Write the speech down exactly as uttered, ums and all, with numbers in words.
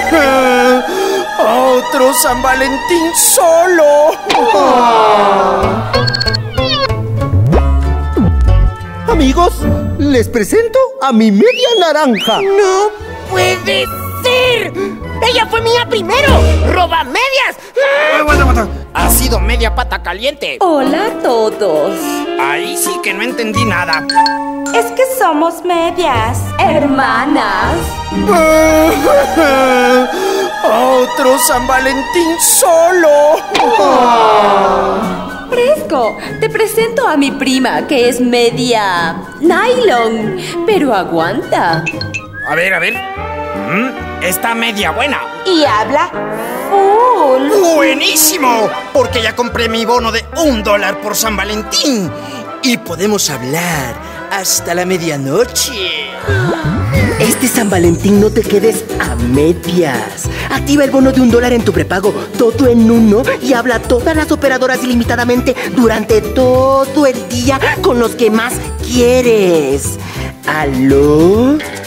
Otro San Valentín solo. Oh. Amigos, les presento a mi media naranja. ¡No puede ser! ¡Ella fue mía primero! ¡Roba medias! Ha sido media pata caliente. Hola a todos. Ahí sí que no entendí nada. Es que somos medias hermanas. Otro San Valentín solo. Oh. Fresco, te presento a mi prima, que es media nylon, pero aguanta. A ver, a ver. Mm, está media buena. Y habla full. ¡Buenísimo! Porque ya compré mi bono de un dólar por San Valentín. Y podemos hablar hasta la medianoche. Este San Valentín no te quedes a medias. Activa el bono de un dólar en tu prepago, todo en uno, y habla a todas las operadoras ilimitadamente durante todo el día con los que más quieres. ¿Aló?